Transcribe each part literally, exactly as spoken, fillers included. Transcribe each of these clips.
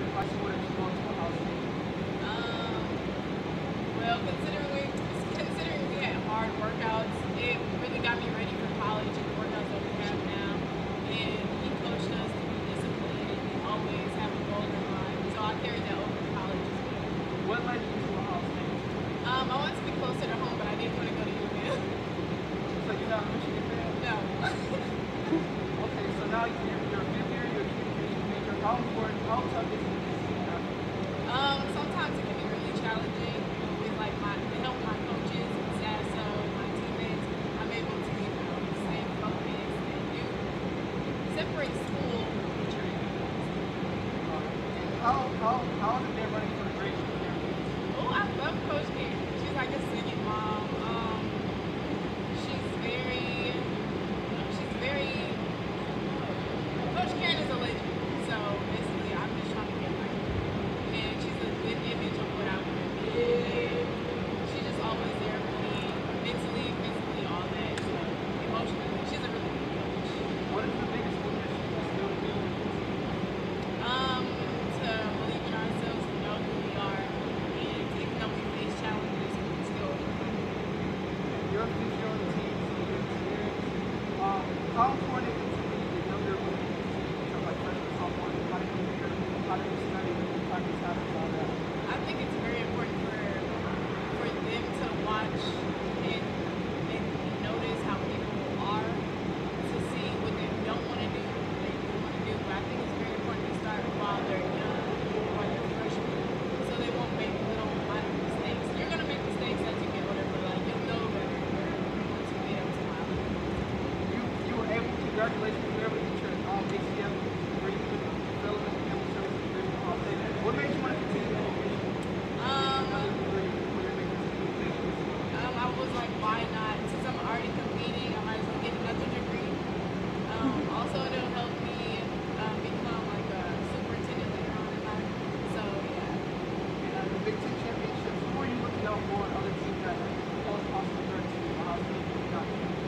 why she wanted to go to Ohio State? Um, well, considering we, considering we had hard workouts, it really got me ready for college and the workouts that we have now. And he coached us to be disciplined and always have a goal in mind. So I carried that over to college as well. What led you to Ohio State? Um, I wanted to be closer to home, but I didn't want to go to U M. So you're not a Michigan fan? No. Okay, so now you're, you're a fifth year, you're a communications major. How important, how tough is it to see that? Um, sometimes it can be really challenging, you know, with like my to help my coaches and staff, so my teammates, I'm able to, you know, stay focused and do separate school from training. How how how has it been running for the great year? Oh, I love Coach Karen. She's like a singing mom. Um, she's very, she's very. Coach Karen is a legend. So basically, I'm just trying to get like her. And she's a good image of what I want to be. She's just always there for me, mentally, physically, all that. So emotionally, she's a really good coach. What is the biggest thing that she can still do? Um, to believe in ourselves, to know who we are, and even though we face challenges, we can still overcome them. You're a future on the team, so you're experienced. Um, how important is it to be the younger Olympian team? You know, like freshman, sophomore, how do you prepare, how do you study, practice habits, all that? I think it's very important for for them to watch and and notice how people are, to see what they don't want to do, what they do want to do. But I think it's very important to start while they're young, while they're freshmen, so they won't make little minor mistakes. You're gonna make mistakes as you get older, but like you'll know better once you get up to my level. You you were able, congratulations, you were able to get your um, A C M degree with development and family services degree from Ohio State. What made you want to continue education? Um, Another degree, what made you continue education? um, I was like, why not? Since I'm already competing, I might as well get another degree. Um, also, it'll help me um, become like a superintendent later on in life. So yeah. And uh, the Big Ten championships, who are you looking out for in other teams that close possibly go to Ohio State? Not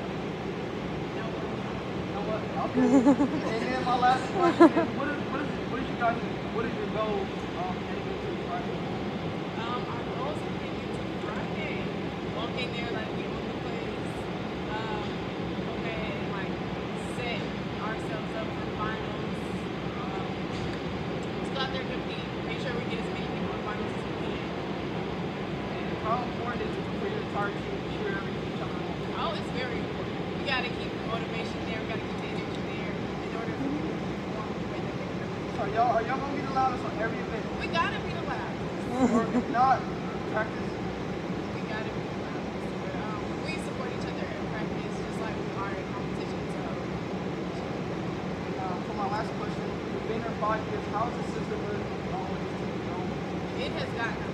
No one. You know what? Okay. And then my last question is, what is what is what is you guys what is your goal um, heading into Friday? Um, our goals are getting into Friday. Walking there like we own the place. Um, okay, and like set ourselves up for finals. Um, let's go out there and compete. Make sure we get as many people in finals as we can. And how important is it for your entire team to cheer each other on? Oh, it's very important. We gotta keep the motivation there. We gotta keep the energy there in order for people to perform the way that they're doing. So y'all are y'all gonna be the loudest on every event? We gotta be the loudest. Or if not, practice. We gotta be the loudest. But um, we support each other in practice just like we are in competition. So And uh, for my last question, you've been here five years. How is the sisterhood always going? it has gotten